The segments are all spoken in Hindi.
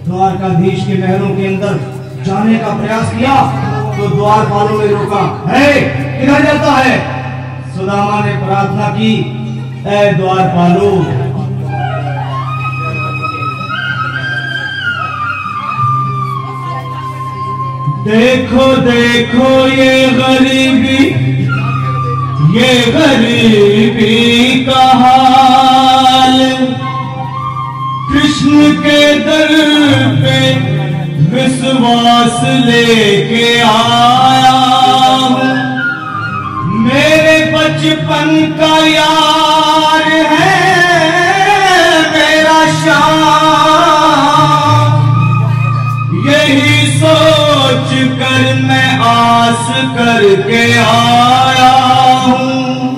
द्वारकाधीश के महलों के अंदर जाने का प्रयास किया तो द्वारपालों ने रोका। है किधर जाता है? सुदामा ने प्रार्थना की, ऐ द्वारपालों, देखो देखो ये गरीबी का हाल, कृष्ण के दर पे विश्वास लेके आया हूं, मेरे बचपन का यार है मेरा श्याम, यही सोच कर मैं आस करके आया हूं।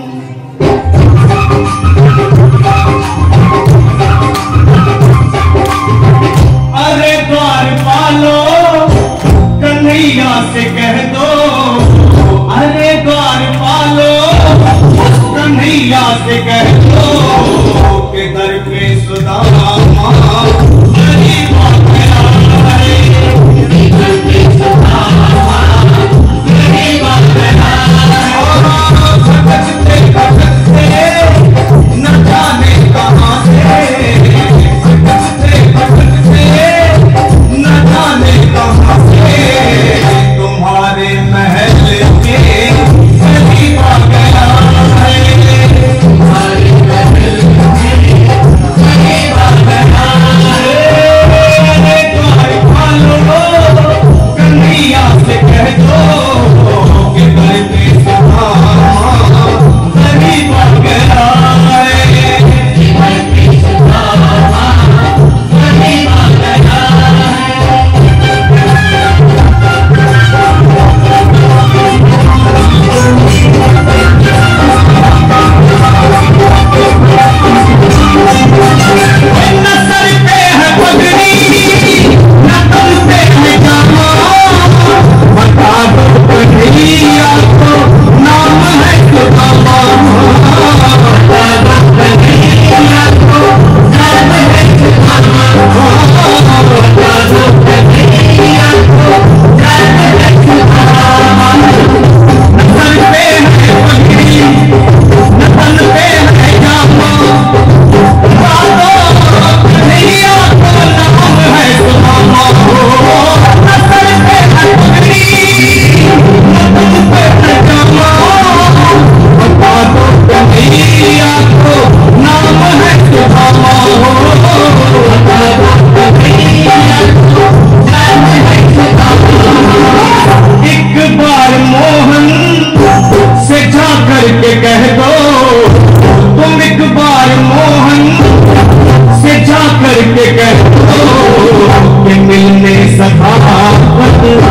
अरे द्वारपालो कन्हैया से कह दो, अरे द्वारपालो कन्हैया से कह दो कि दर पे सुदामा गरीब आ गया है, दर पे सुदामा गरीब आ गया है। भटकते भटकते न जाने कहां से, भटकते भटकते न जाने कहां से तुम्हारे महल के करीब आ गया है, तुम्हारे महल के करीब आ गया है। द्वारपालो कन्हैया से कह दो कि दर पे सुदामा गरीब आ गया है, दर पे सुदामा गरीब आ गया है। न सर पे है पगड़ी न तन पे है जामा, बता दो कन्हैया को नाम है सुदामा, बता दो कन्हैया को नाम है सुदामा, बता दो कन्हैया को नाम है सुदामा। न सर पे है पगड़ी न तन पे है जामा, बता दो कन्हैया को नाम है सुदामा, न सर पे है पगड़ी न तन पे है जामा, बता दो कन्हैया को नाम है सुदामा, बता दो कन्हैया को नाम है सुदामा। एक बार मोहन से जा करके कह दो, तुम एक बार मोहन से जा करके कह दो कि मिलने सखावत